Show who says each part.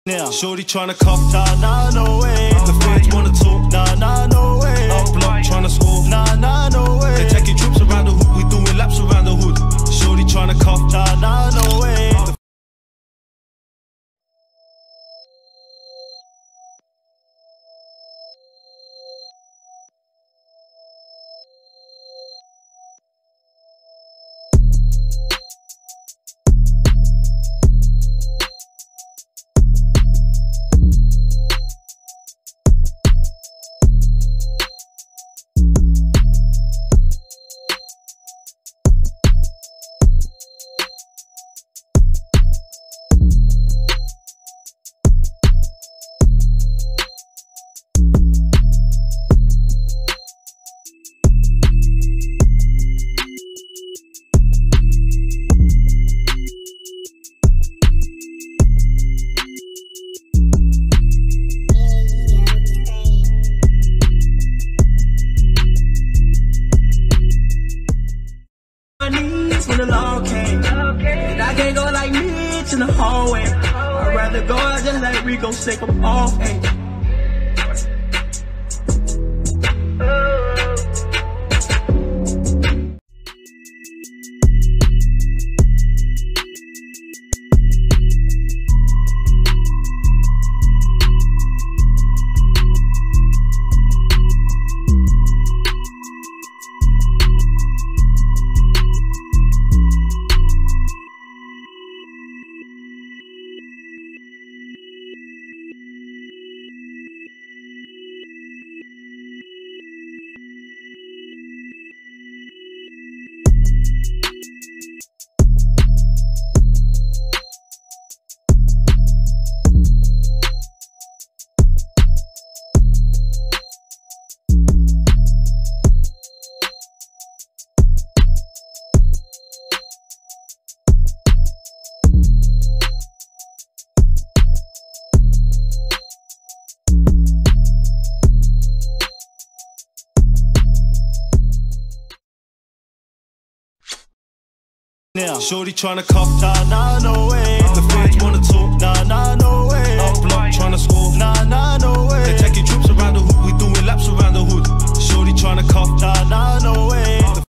Speaker 1: Now, shorty tryna cuff, nah, no way. The feds wanna talk, nah, no way. Up block tryna score, nah, no way. They taking trips around the hood, we doing laps around the hood. Shorty tryna cuff, nah, no way.
Speaker 2: When the law came, and I can't go like Mitch in the hallway. I'd rather go out just like Rico, shake them off. Ay.
Speaker 1: Now, shorty tryna cuff, nah, no way.